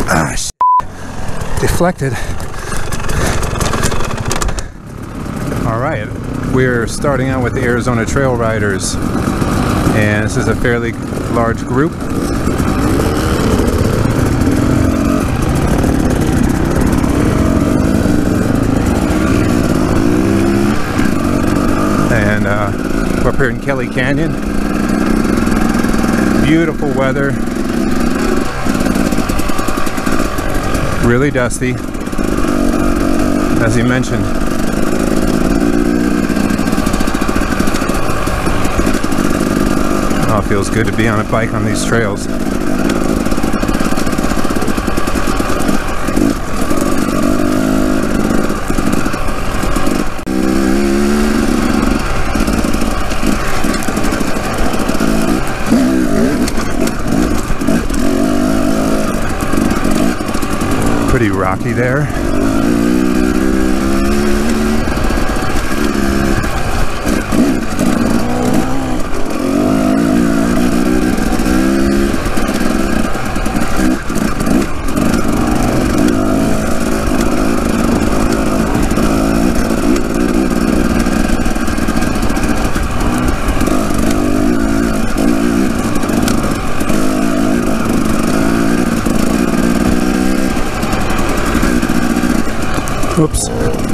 Ah, shit. Deflected. All right, we're starting out with the Arizona Trail Riders, and this is a fairly large group. And we're up here in Kelly Canyon. Beautiful weather. Really dusty, as he mentioned. Oh, it feels good to be on a bike on these trails. Pretty rocky there. Oops.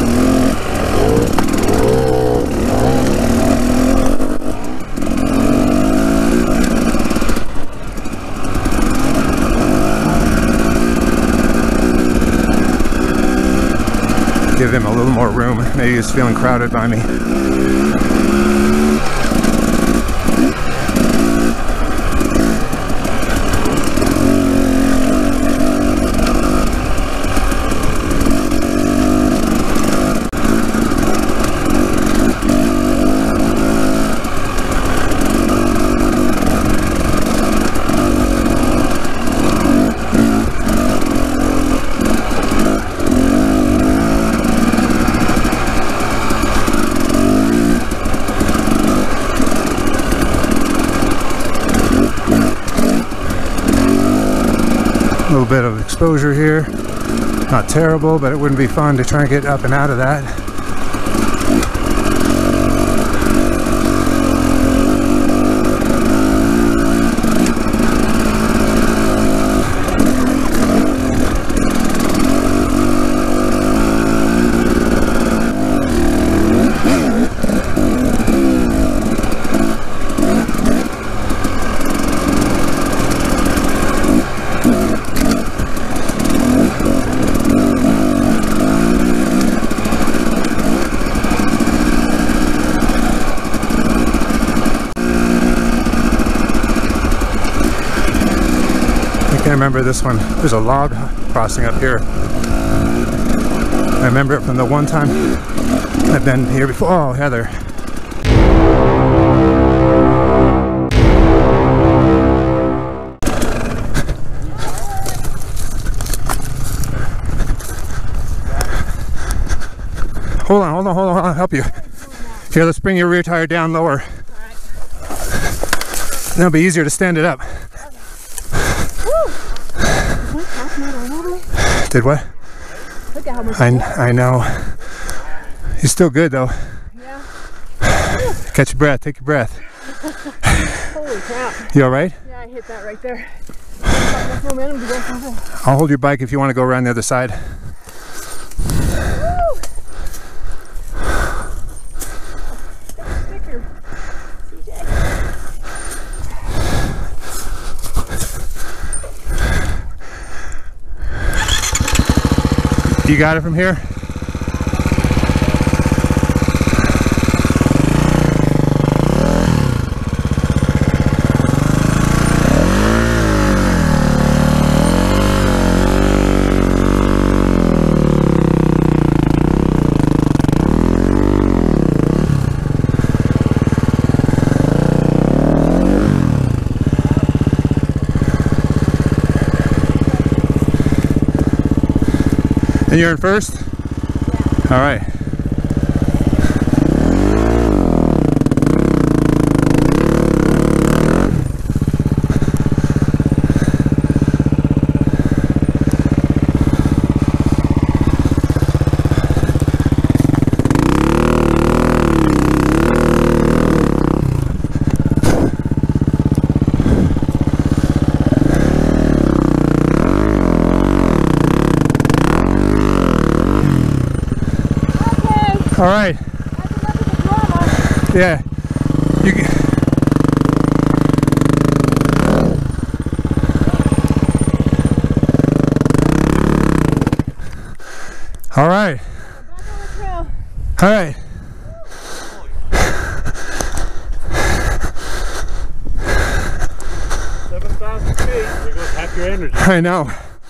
Give him a little more room. Maybe he's feeling crowded by me. A little bit of exposure here, not terrible, but it wouldn't be fun to try and get up and out of that. I remember this one. There's a log crossing up here. I remember it from the one time I've been here before. Oh, Heather. Hold on, I'll help you. Here, let's bring your rear tire down lower. Then it'll be easier to stand it up. Did what? Look at how much I know. He's still good though. Yeah. Catch your breath. Take your breath. Holy crap. You all right? Yeah, I hit that right there. Enough momentum to go something. I'll hold your bike if you want to go around the other side. You got it from here? And you're in first? Yeah. All right. All right. Yeah. You can. All right. All right. 7,000 feet. There goes half your energy. I know.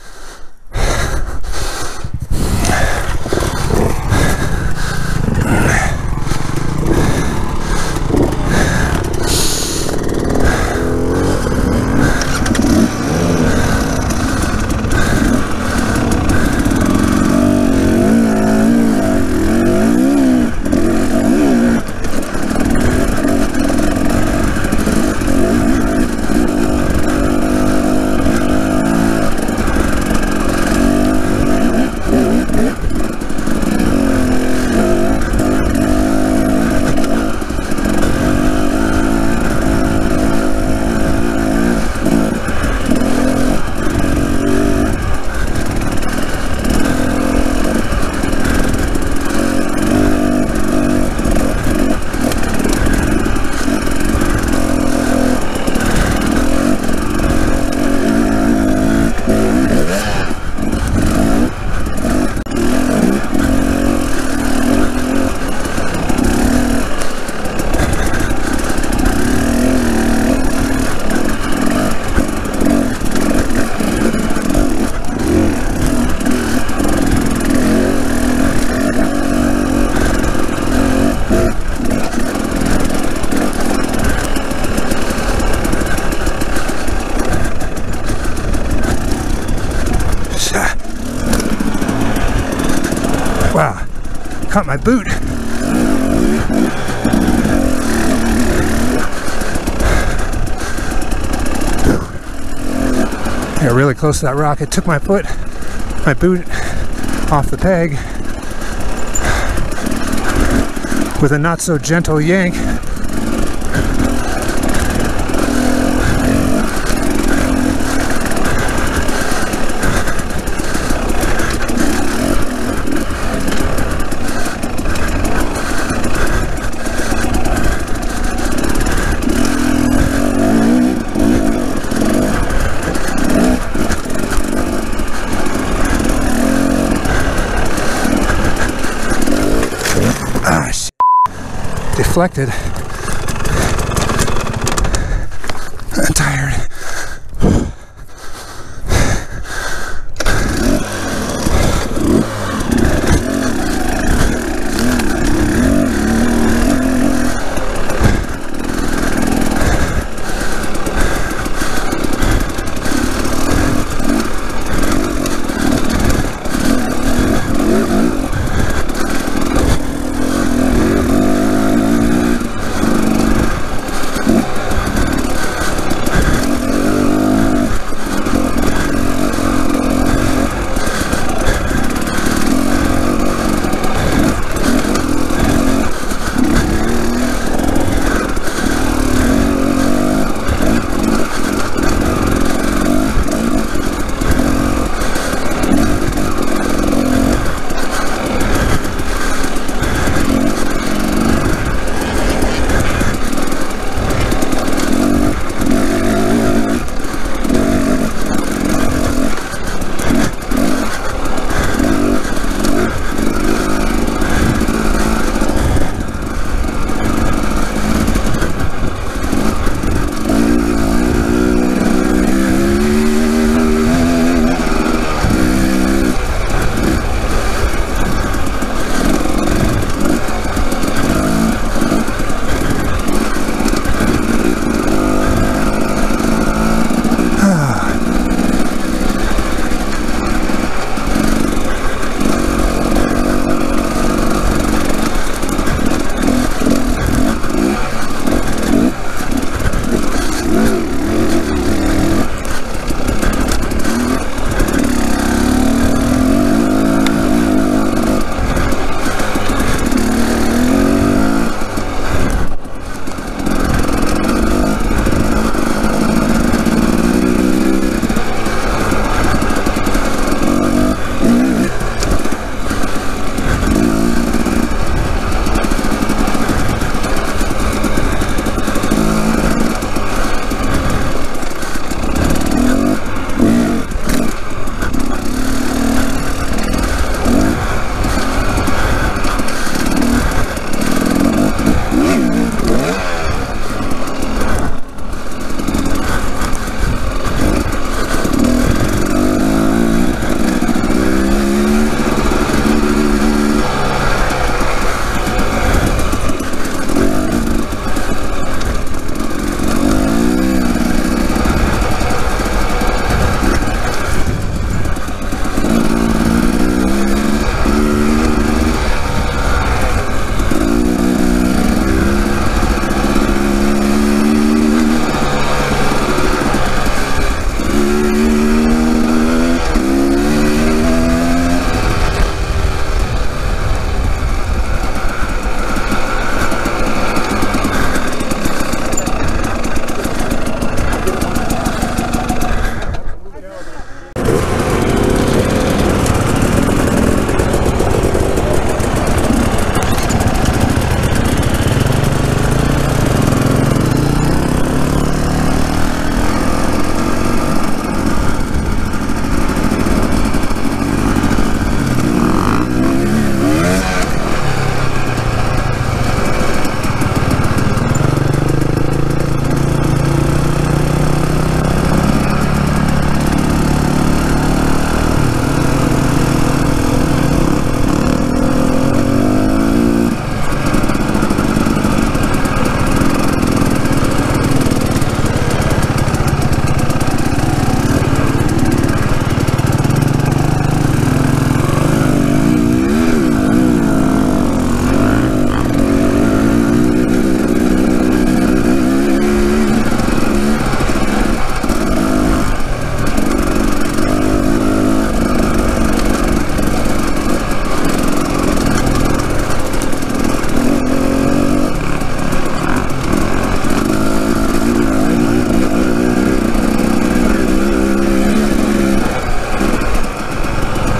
Wow, caught my boot. Yeah, really close to that rock. It took my boot off the peg with a not so gentle yank. Deflected. I'm tired.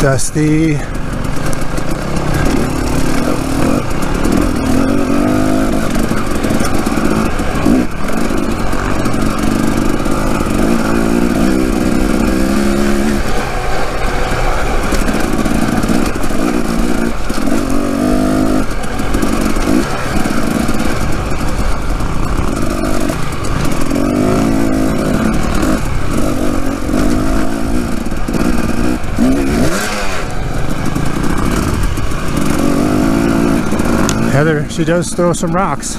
Dusty. Heather, she does throw some rocks.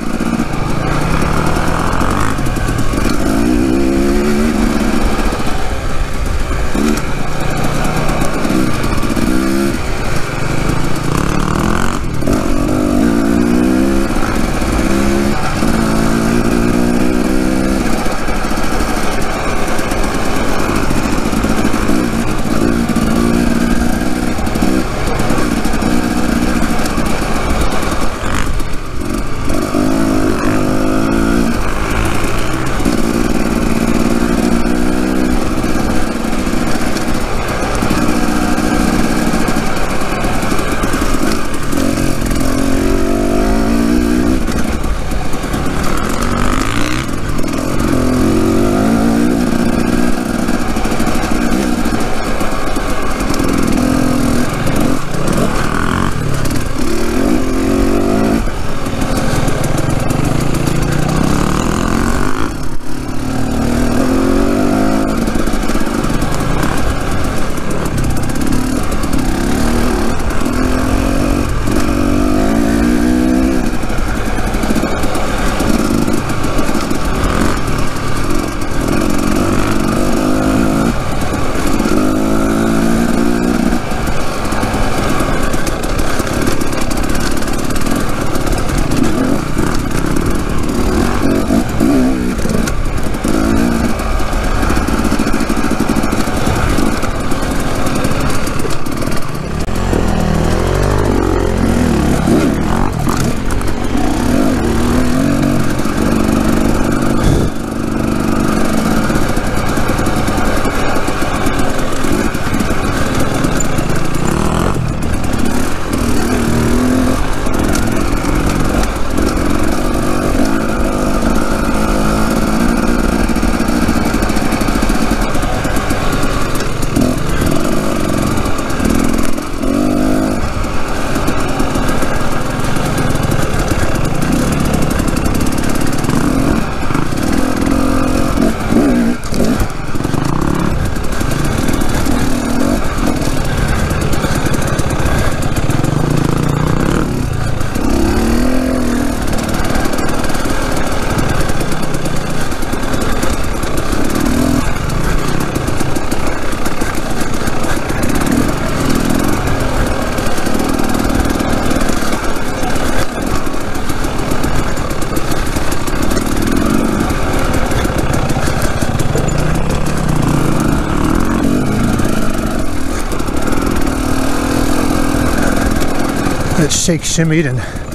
It shake shimmied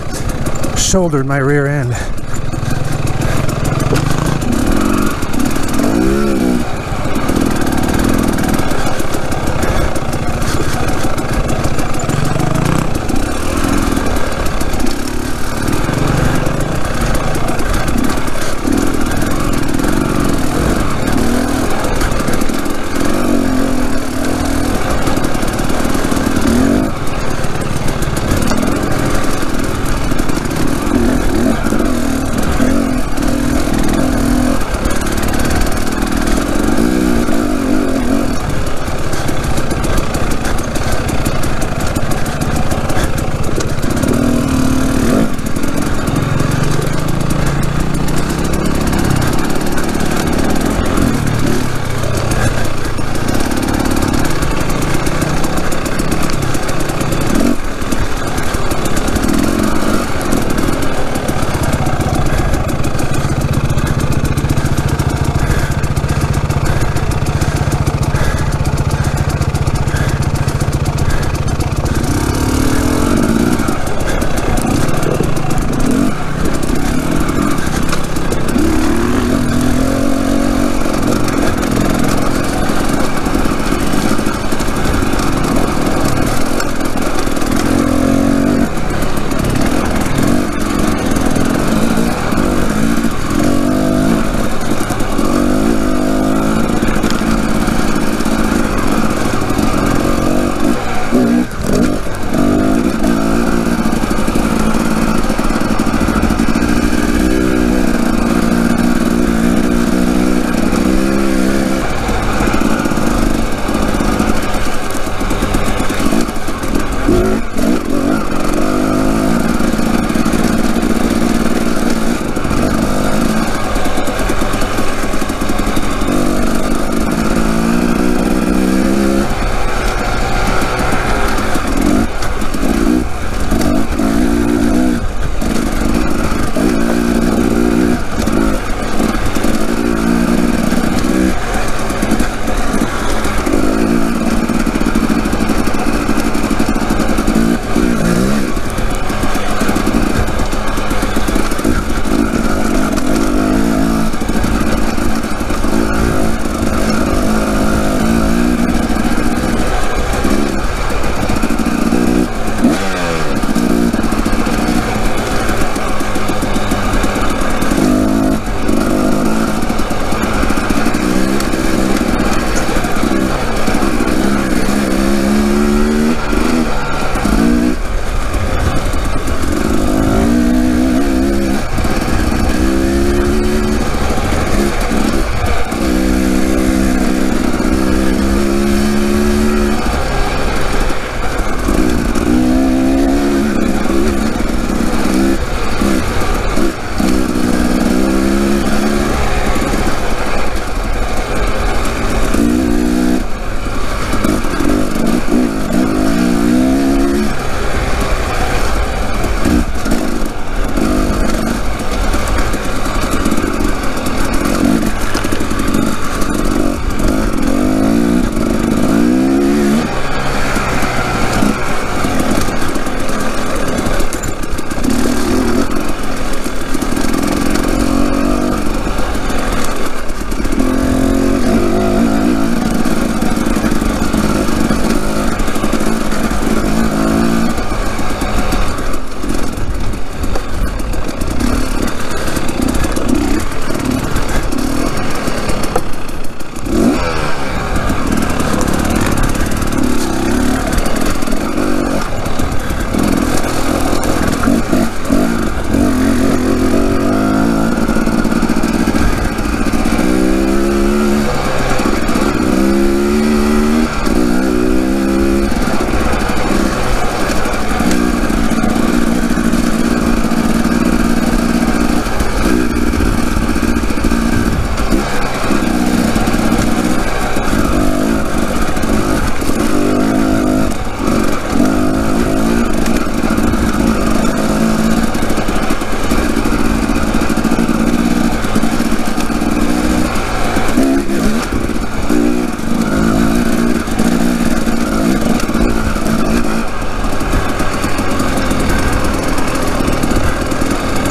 and shouldered my rear end.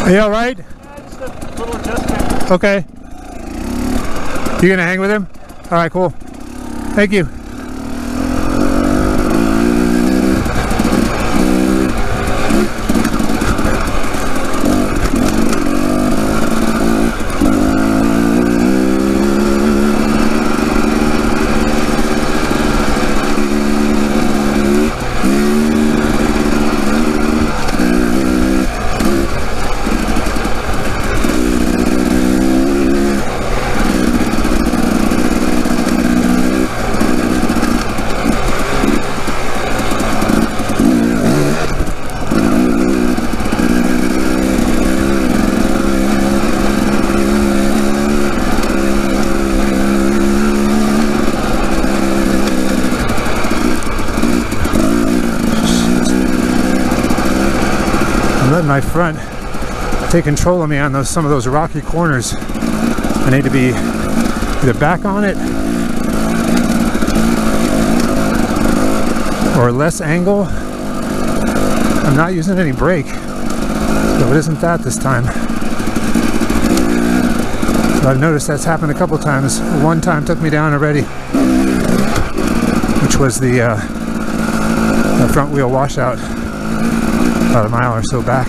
Are you all right? Yeah, just a little adjustment. Okay. You gonna hang with him? All right, cool. Thank you. Letting my front take control of me on some of those rocky corners. I need to be either back on it or less angle. I'm not using any brake, so it isn't that this time. So I've noticed that's happened a couple times. One time took me down already, which was the front wheel washout. About a mile or so back.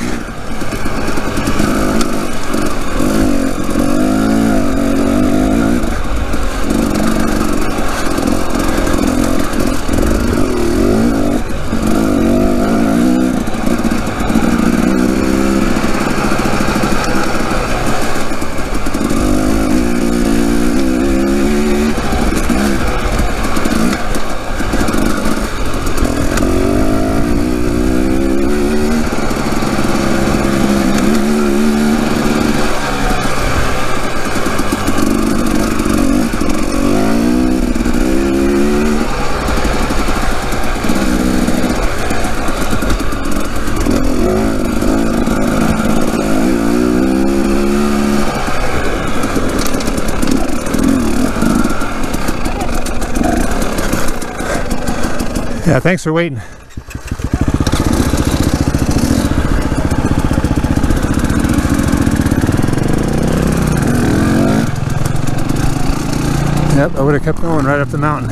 Yeah, thanks for waiting. Yep, I would have kept going right up the mountain.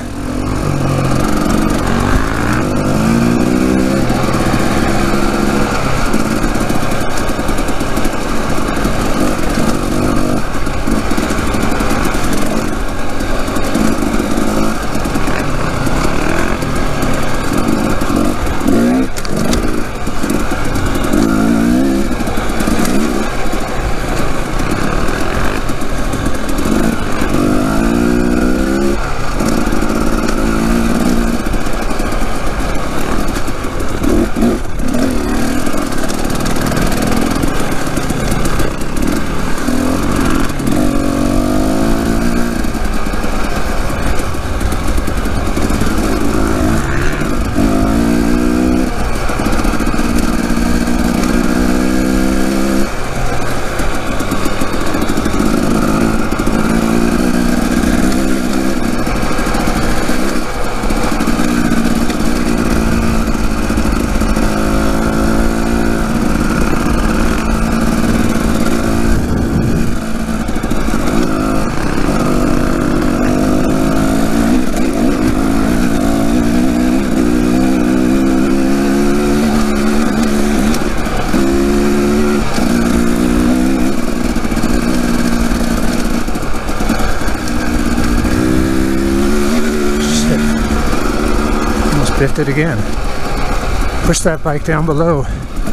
Biffed it again. Push that bike down below.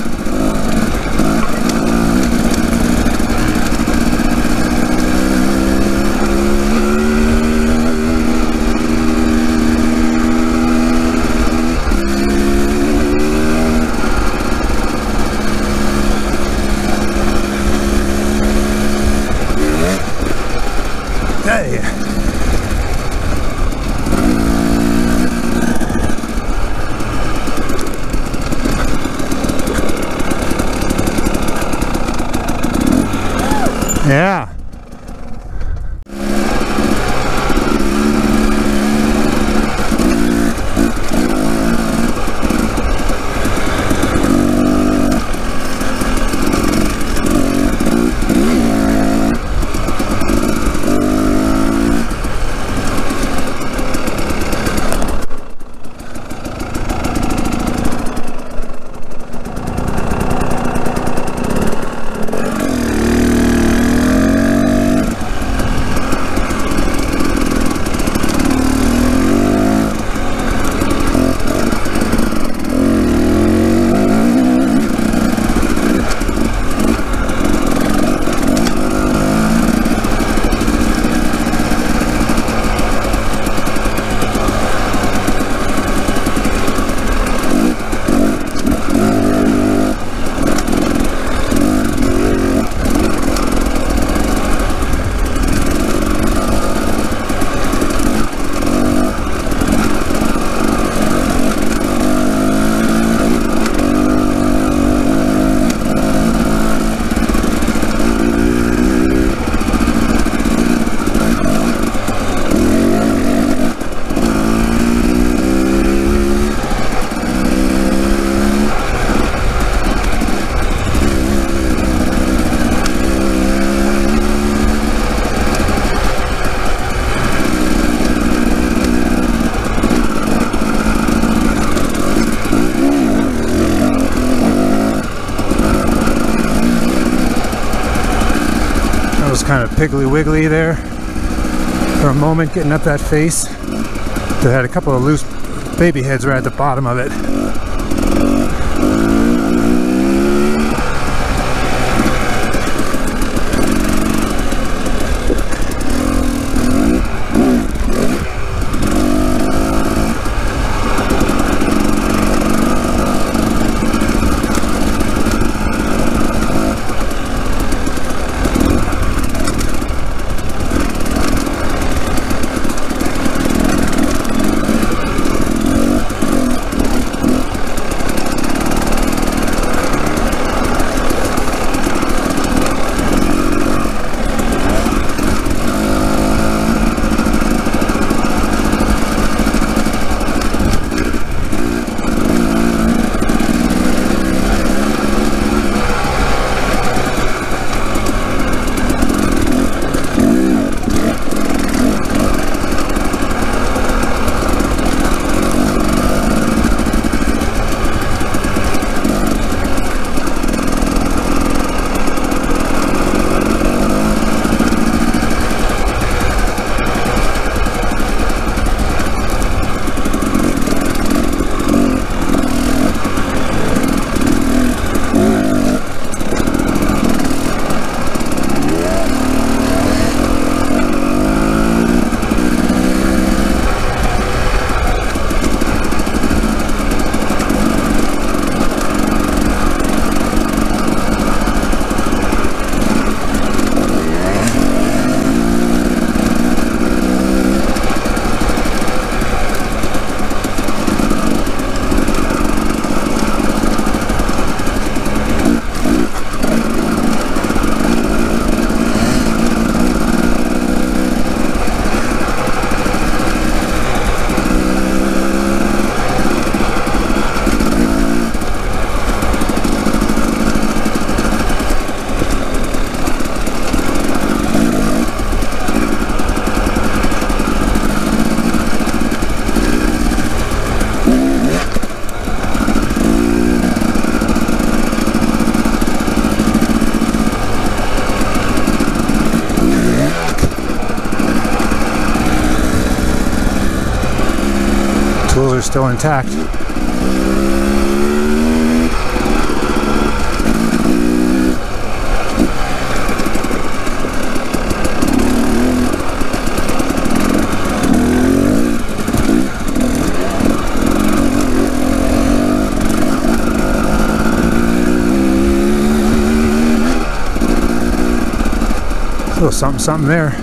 Hey. Yeah. was kind of piggly wiggly there for a moment, getting up that face. They had a couple of loose baby heads right at the bottom of it. Tools are still intact. A little something there.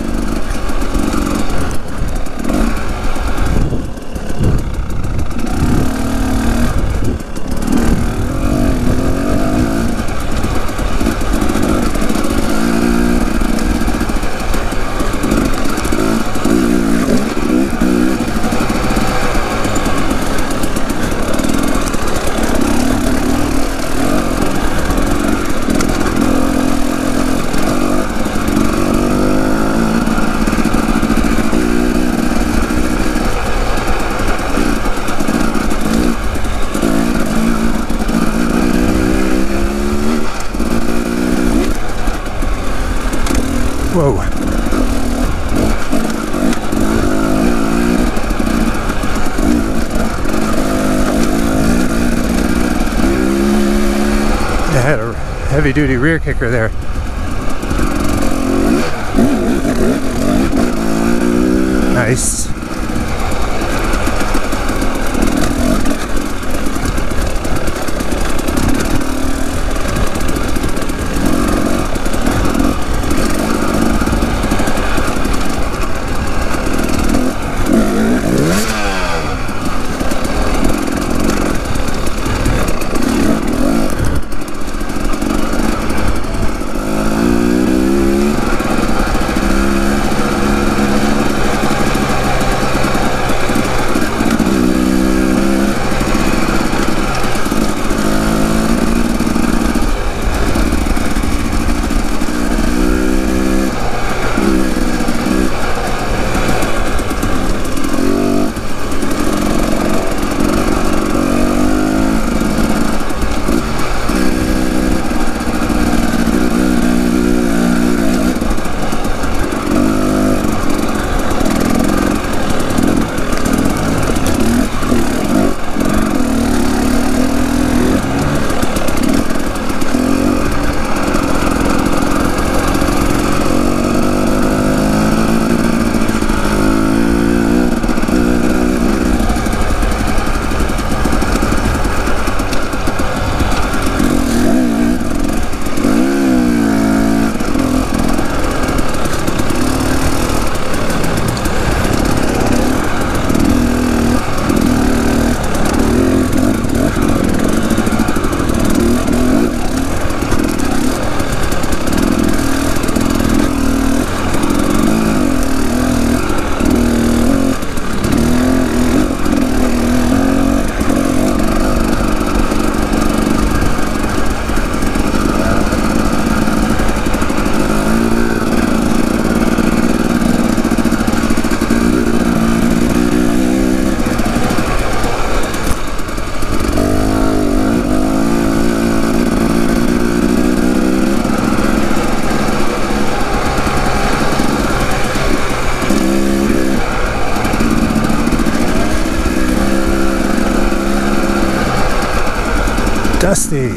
Whoa. It had a heavy-duty rear kicker there. Nice. Dusty.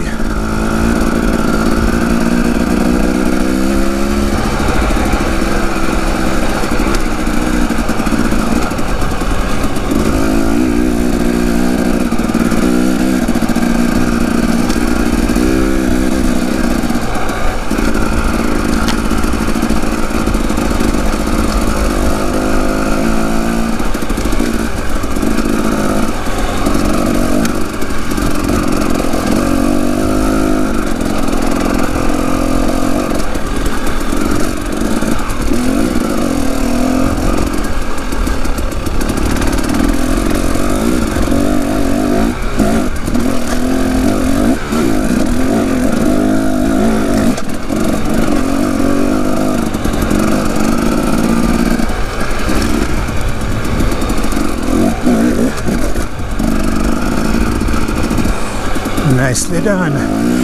Nicely done.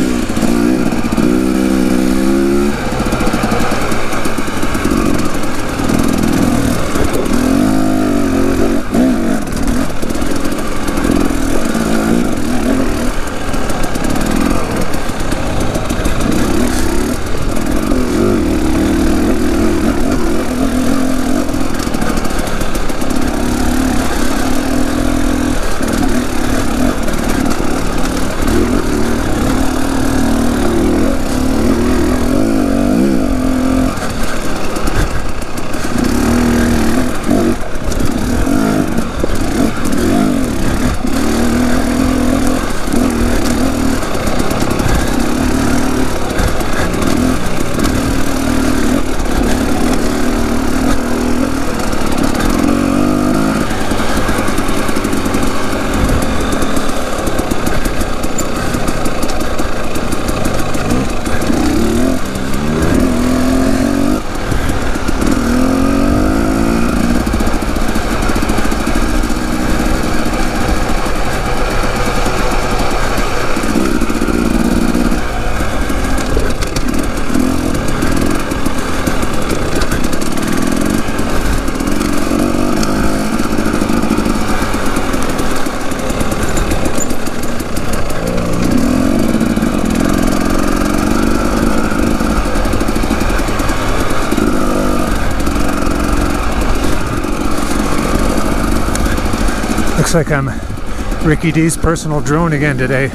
Looks like I'm Ricky D's personal drone again today.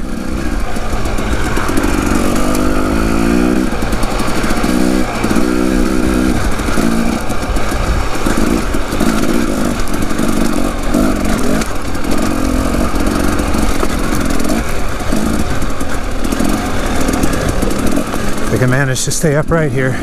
I can manage to stay upright here.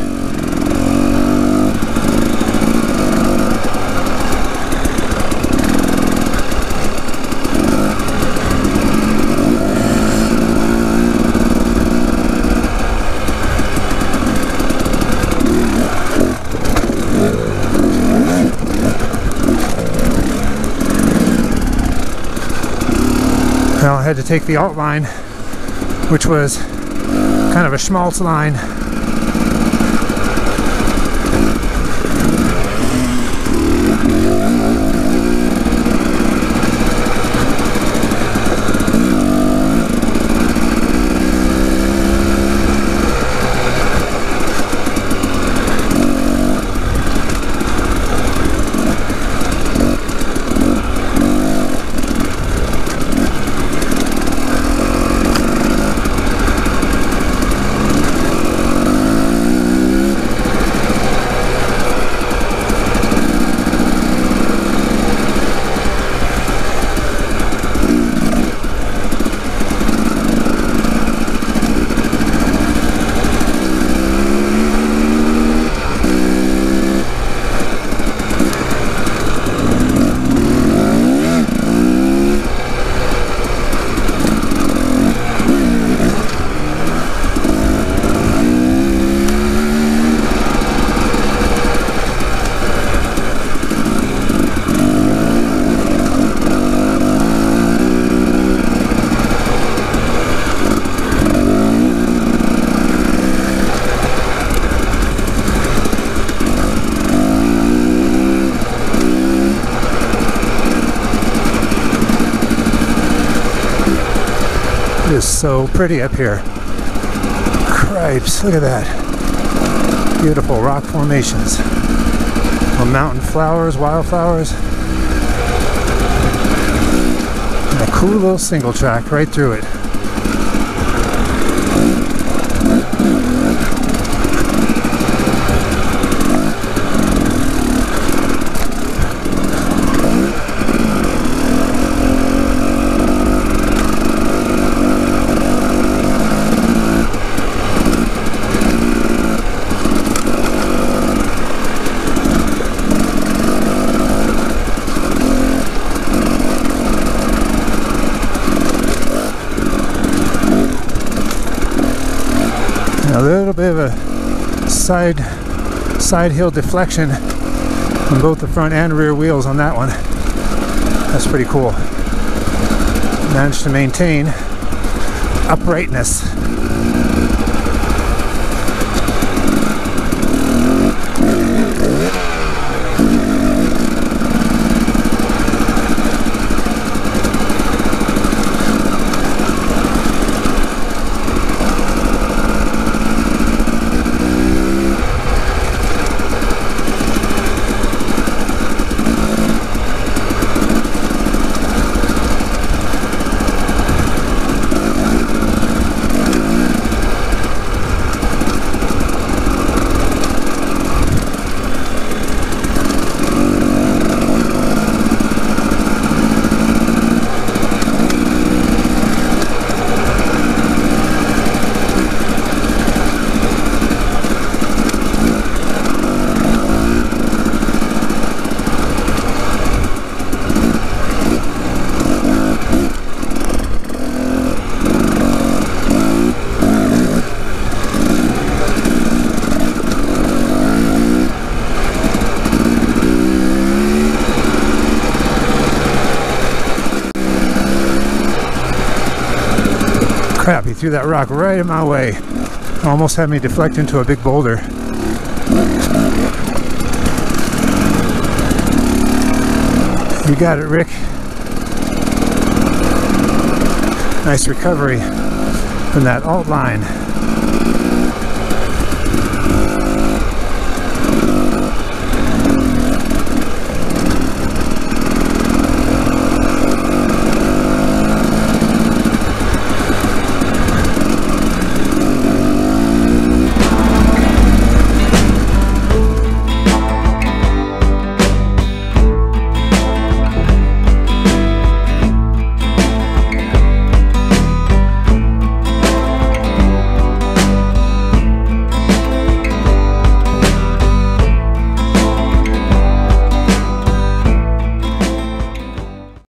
Well, I had to take the alt line, which was kind of a schmaltz line. It is so pretty up here. Cripes, look at that. Beautiful rock formations. Little mountain flowers, wildflowers. And a cool little single track right through it. A little bit of a side hill deflection on both the front and rear wheels on that one. That's pretty cool. Managed to maintain uprightness. Crap, he threw that rock right in my way. Almost had me deflect into a big boulder. You got it, Rick. Nice recovery from that alt line.